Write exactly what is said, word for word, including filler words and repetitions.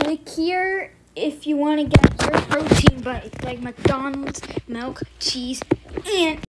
click here if you want to get your protein bites like McDonald's, milk, cheese, and